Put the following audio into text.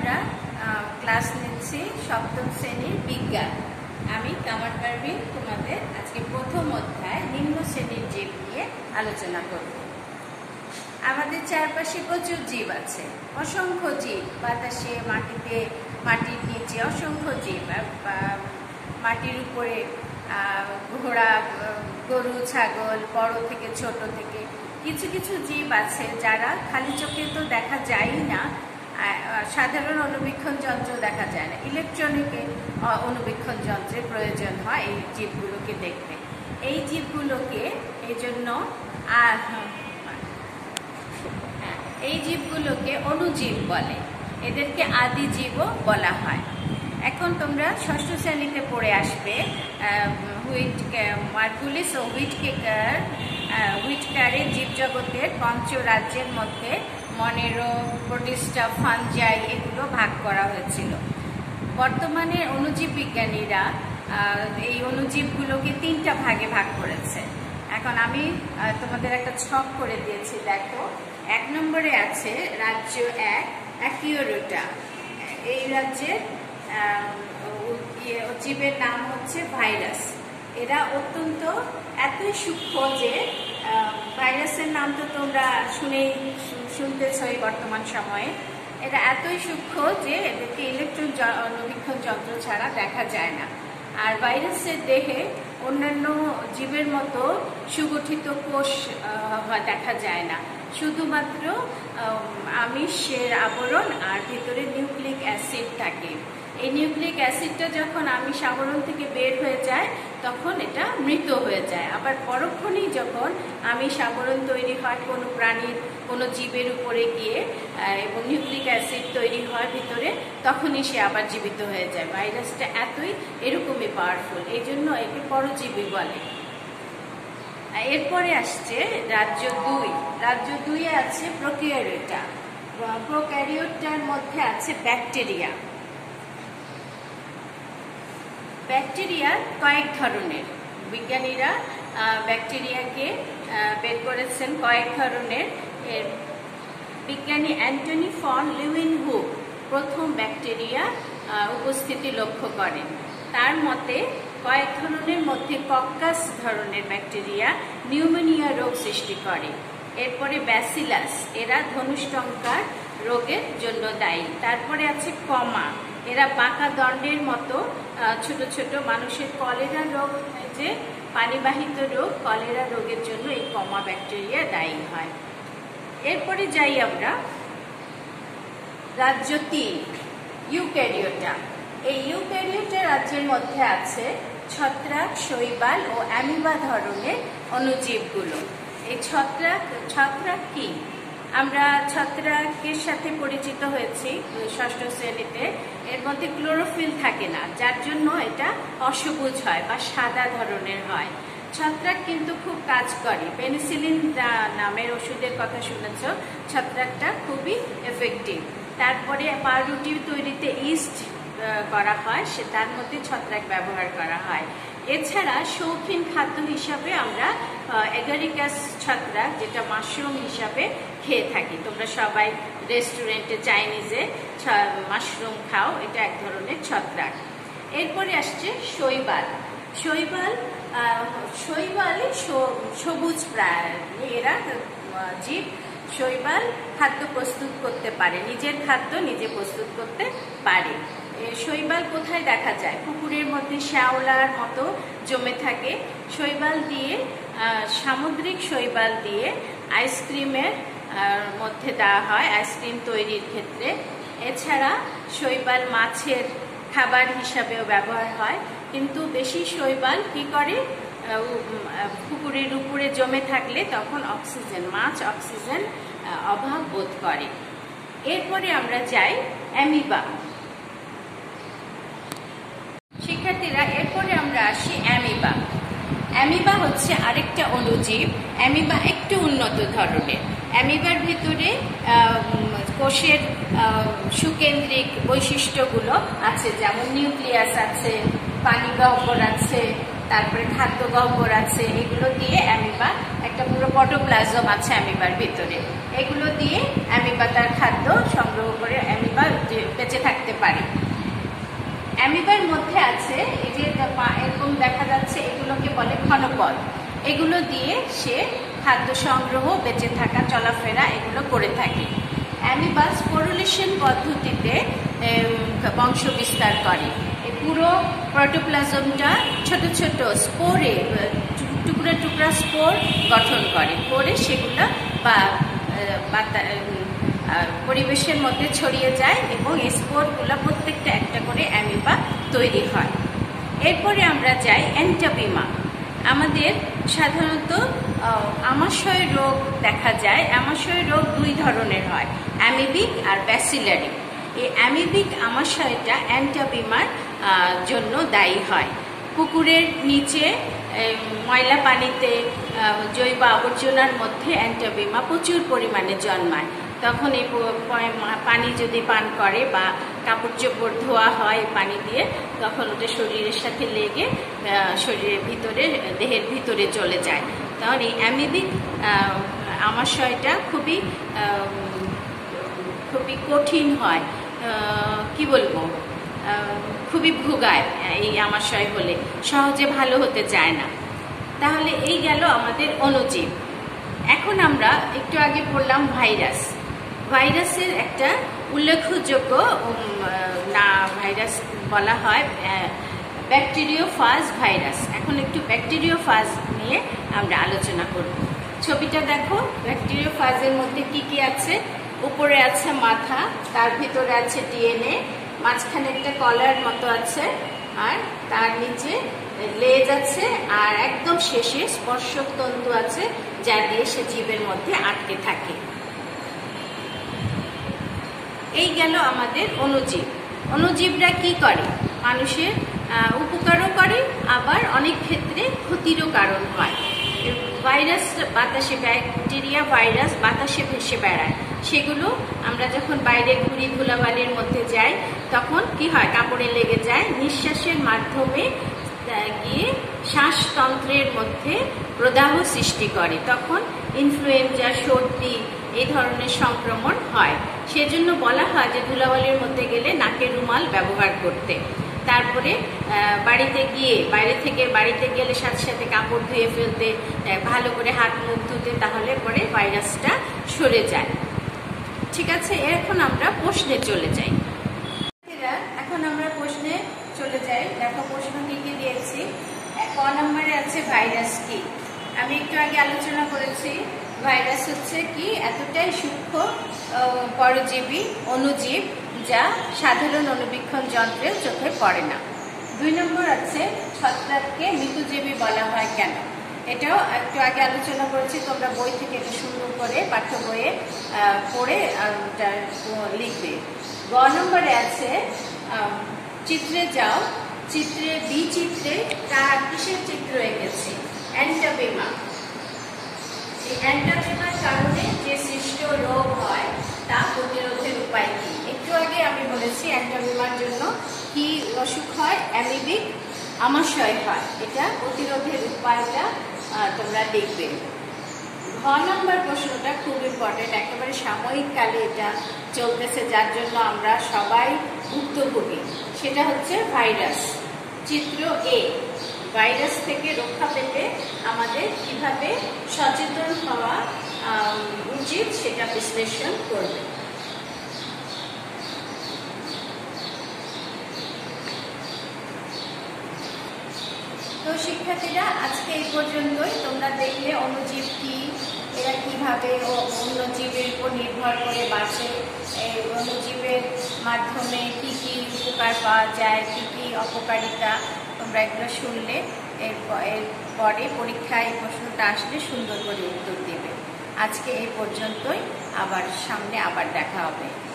আমরা ক্লাস নিচ্ছি সপ্তম শ্রেণীর বিজ্ঞান। আমি কামার পারভিন তোমাদের আজকে প্রথম অধ্যায় নিম্ন শ্রেণীর জীব নিয়ে আলোচনা করব। আমাদের চারপাশে প্রচুর জীব আছে, অসংখ্য জীব, বাতাসে, মাটিতে, মাটির নিচে অসংখ্য জীব, মাটির উপরে ঘোড়া, গরু, ছাগল, বড় থেকে ছোট থেকে কিছু কিছু জীব আছে যারা খালি চোখে তো দেখা যায়ই না, সাধারণ অনুবীক্ষণ যন্ত্র দেখা যায় না, ইলেকট্রনিক অনুবীক্ষণ যন্ত্রের প্রয়োজন হয় এই জীবগুলোকে দেখতে। এই জীবগুলোকে এই জীবগুলোকে অণুজীব বলে, এদেরকে আদি জীবও বলা হয়। এখন তোমরা ষষ্ঠ শ্রেণীতে পড়ে আসবে মার্কুলিস ও হুইটকারের জীবজগতের পঞ্চরাজ্যের মধ্যে মনেরো, প্রোটিস্টা, ফানজাই এগুলো ভাগ করা হয়েছিল। বর্তমানে অণুজীব বিজ্ঞানীরা এই অণুজীবগুলোকে তিনটা ভাগে ভাগ করেছে। এখন আমি তোমাদের একটা ছক করে দিয়েছি, দেখো। 1 নম্বরে আছে রাজ্য 1 অ্যাকিওরোটা। এই রাজ্যের জীবের নাম হচ্ছে ভাইরাস। এরা অত্যন্ত এতই সূক্ষ্ম যে ভাইরাসের নাম তো তোমরা শুনতেছই বর্তমান সময়ে। এরা এতই সূক্ষ্ম যে এদেরকে ইলেকট্রন অনুবীক্ষণ যন্ত্র ছাড়া দেখা যায় না। আর ভাইরাসের দেহে অন্যান্য জীবের মতো সুগঠিত কোষ দেখা যায় না, শুধুমাত্র আমিষের আবরণ আর ভিতরে নিউক্লিক অ্যাসিড থাকে। এই নিউক্লিক অ্যাসিডটা যখন আমিষ আবরণ থেকে বের হয়ে যায় তখন এটা মৃত হয়ে যায়। আবার পরক্ষণেই যখন আমিষ আবরণ তৈরি হয় কোনো প্রাণীর, কোনো জীবের উপরে গিয়ে এবং নিউক্লিক অ্যাসিড তৈরি হয় ভিতরে, তখনই সে আবার জীবিত হয়ে যায়। ভাইরাসটা এরকমই পাওয়ারফুল, এই জন্য একে পরজীবী বলে। এরপরে আসছে রাজ্য 2। রাজ্য 2-এ আছে প্রোক্যারিওটা। প্রোক্যারিওটার মধ্যে আছে ব্যাকটেরিয়া। ব্যাকটেরিয়া কয়েক ধরনের, বিজ্ঞানীরা ব্যাকটেরিয়াকে বের করেছেন কয়েক ধরনের। বিজ্ঞানী অ্যান্টনি ফন লিউয়েনহুক প্রথম ব্যাকটেরিয়া উপস্থিতি লক্ষ্য করেন। তার মতে কয়েক ধরনের মধ্যে কক্কাস ধরনের ব্যাকটেরিয়া নিউমোনিয়া রোগ সৃষ্টি করে। এরপরে ব্যাসিলাস, এরা ধনুষ্টঙ্কার রোগের জন্য দায়ী। তারপরে আছে কমা, এরা বাঁকা দণ্ডের মতো ছোট ছোট মানুষের কলেরা রোগ, যে পানিবাহিত রোগ, কলেরা রোগের জন্য এই কমা ব্যাকটেরিয়া দায়ী হয়। এরপরে যাই আমরা রাজ্য 3 ইউক্যারিওটা। এই ইউক্যারিওটা রাজ্যের মধ্যে আছে ছত্রাক, শৈবাল ও অ্যামিবা ধরনের অণুজীবগুলো। এই ছত্রাক কি? আমরা ছত্রাকের সাথে পরিচিত হয়েছি ষষ্ঠ শ্রেণীতে। এর মধ্যে ক্লোরোফিল থাকে না, যার জন্য এটা অসবুজ হয় বা সাদা ধরনের হয়। ছত্রাক কিন্তু খুব কাজ করে। পেনিসিলিন নামের ওষুধের কথা শুনেছ, ছত্রাকটা খুবই এফেক্টিভ। তারপরে পাউরুটি তৈরিতে ইস্ট করা হয়, তার মধ্যে ছত্রাক ব্যবহার করা হয়। এছাড়া শৌখিন খাদ্য হিসাবে আমরা এগারিকাস ছত্রাক, যেটা মাশরুম হিসাবে খেয়ে থাকি। তোমরা সবাই রেস্টুরেন্টে, চাইনিজে মাশরুম খাও, এটা এক ধরনের ছত্রাক। এরপরে আসছে শৈবাল। শৈবালে সবুজ প্রাণী, এরা জীব। শৈবাল খাদ্য প্রস্তুত করতে পারে, নিজের খাদ্য নিজে প্রস্তুত করতে পারে। শৈবাল কোথায় দেখা যায়? পুকুরের মধ্যে শ্যাওলার মতো জমে থাকে। শৈবাল দিয়ে, সামুদ্রিক শৈবাল দিয়ে আইসক্রিমের মধ্যে দেওয়া হয় আইসক্রিম তৈরির ক্ষেত্রে। এছাড়া শৈবাল মাছের খাবার হিসাবেও ব্যবহার হয়। কিন্তু বেশি শৈবাল কি করে? পুকুরের উপরে জমে থাকলে তখন মাছ অক্সিজেন অভাব বোধ করে। এরপরে আমরা যাই অ্যামিবা। শিক্ষার্থীরা, এরপরে আমরা আসি অ্যামিবা। অ্যামিবা হচ্ছে আরেকটা অণুজীব। অ্যামিবা একটু উন্নত ধরনের। অ্যামিবার ভিতরে কোষের সুকেন্দ্রিক বৈশিষ্ট্যগুলো আছে, যেমন নিউক্লিয়াস আছে, পানি গহ্বর আছে, তারপরে খাদ্য গহ্বর আছে, এগুলো দিয়ে অ্যামিবা একটা পুরো প্রোটোপ্লাজম আছে অ্যামিবার ভিতরে, এগুলো দিয়ে অ্যামিবা তার খাদ্য সংগ্রহ করে অ্যামিবা বেঁচে থাকতে পারে। অ্যামিবার মধ্যে আছে এই যে এরকম দেখা যাচ্ছে, এগুলোকে বলে ঘনপদ, এগুলো দিয়ে সে খাদ্য সংগ্রহ, বেঁচে থাকা, চলাফেরা এগুলো করে থাকে। অ্যামিবা স্পোরুলেশন পদ্ধতিতে বংশ বিস্তার করে। এই পুরো প্রোটোপ্লাজমটা ছোট ছোট স্পোরে, টুকরা টুকরা স্পোর গঠন করে সেগুলো পরিবেশের মধ্যে ছড়িয়ে যায় এবং এই স্পোরগুলো প্রত্যেকটা একটা করে অ্যামিবা তৈরি হয়। এরপরে আমরা যাই এন্টাবিমা। আমাদের সাধারণত আমাশয় রোগ দেখা যায়। আমাশয় রোগ দুই ধরনের হয়, অ্যামিবিক আর ব্যাসিলারি। এই অ্যামিবিক আমাশয়টা এন্টাবিমার জন্য দায়ী হয়। পুকুরের নিচে ময়লা পানিতে জৈব আবর্জনার মধ্যে এন্টাবিমা প্রচুর পরিমাণে জন্মায়। তখন এই পানি যদি পান করে বা কাপড় চোপড় ধোয়া হয় পানি দিয়ে, তখন ওটা শরীরের সাথে লেগে শরীরের ভিতরে, দেহের ভিতরে চলে যায়। তখন এই অ্যামিবিক আমাশয়টা খুবই কঠিন হয়, কি বলবো, খুবই ভোগায়। এই আমাশয় হলে সহজে ভালো হতে চায় না। তাহলে এই গেল আমাদের অণুজীব। এখন আমরা একটু আগে পড়লাম ভাইরাস। ভাইরাসের একটা উল্লেখযোগ্য ভাইরাস বলা হয় ব্যাকটেরিওফাজ ভাইরাস। এখন একটু ব্যাকটেরিওফাজ নিয়ে আমরা আলোচনা করব। ছবিটা দেখো, ব্যাকটেরিওফাজের মধ্যে কি কি আছে। উপরে আছে মাথা, তার ভিতরে আছে ডিএনএ, মাঝখানে একটা কলার মতো আছে, আর তার নিচে লেজ আছে, আর একদম শেষে স্পর্শক তন্তু আছে যা দিয়ে সে জীবের মধ্যে আটকে থাকে। এই গেল আমাদের অণুজীব। অণুজীবরা কি করে? মানুষের উপকারও করে, আবার অনেক ক্ষেত্রে ক্ষতিরও কারণ হয়। ভাইরাস বাতাসে, ব্যাকটেরিয়া ভাইরাস বাতাসে ভেসে বেড়ায়। সেগুলো আমরা যখন বাইরে ঘুরি, ধুলাবালির মধ্যে যাই, তখন কি হয়, কাপড়ে লেগে যায়, নিঃশ্বাসের মাধ্যমে গিয়ে শ্বাসতন্ত্রের মধ্যে প্রদাহ সৃষ্টি করে। তখন ইনফ্লুয়েঞ্জা, সর্দি এই ধরনের সংক্রমণ হয়। সেজন্য বলা হয় যে ধুলাবালির মধ্যে গেলে নাকের রুমাল ব্যবহার করতে। তারপরে বাড়িতে গিয়ে, বাইরে থেকে বাড়িতে গেলে সাথে সাথে কাপড় ধুয়ে ফেলতে, ভালো করে হাত মুখ ধুতে, তাহলে পরে ভাইরাসটা সরে যায়। ঠিক আছে, এখন আমরা প্রশ্নে চলে যাই। এখন আমরা প্রশ্নে চলে যাই। দেখো প্রশ্ন কি কি দিয়েছি। ক নম্বরে আছে ভাইরাস কি। আমি একটু আগে আলোচনা করেছি, ভাইরাস হচ্ছে কি, এতটাই সূক্ষ্ম পরজীবী অণুজীব যা সাধারণ অণুবীক্ষণ যন্ত্রে চোখে পড়ে না। 2 নম্বর আছে ছত্রাককে মৃতজীবী বলা হয় কেন। এটাও একটু আগে আলোচনা করেছি, তোমরা বই থেকে এটা সুন্দর করে পাঠ্য বইয়ে পড়ে লিখবে। গ নম্বরে আছে চিত্রে যাও, চিত্রে বি চিত্রে তার কিসের চিত্র এঁকেছি? অ্যান্টাবিমা। এই অ্যান্টাবিমার কারণে যে সৃষ্ট রোগ হয় তা প্রতিরোধের উপায় কি? একটু আগে আমি বলেছি অ্যান্টাবিমার জন্য কি অসুখ হয়, অ্যামিবিক আমাশয় হয়। এটা প্রতিরোধের উপায়টা তোমরা দেখবে। ঘ নম্বর প্রশ্নটা খুব ইম্পর্টেন্ট, একেবারে সাময়িক কালে এটা চলতেছে, যার জন্য আমরা সবাই ভুক্তভোগী। সেটা হচ্ছে ভাইরাস। চিত্র এ, ভাইরাস থেকে রক্ষা পেতে আমাদের কিভাবে সচেতন হওয়া উচিত সেটা বিশ্লেষণ করবে। তো শিক্ষার্থীরা, আজকে এই পর্যন্তই। তোমরা দেখলে অণুজীব কি, এরা কিভাবে অন্য জীবের উপর নির্ভর করে বাঁচে, এই অণুজীবের মাধ্যমে কি কি উপকার পাওয়া যায়, কি কি অপকারিতা, তোমরা এগুলো শুনলে এরপরে পরীক্ষায় এই প্রশ্নটা আসলে সুন্দর করে উত্তর দেবে। আজকে এই পর্যন্তই, আবার সামনে আবার দেখা হবে।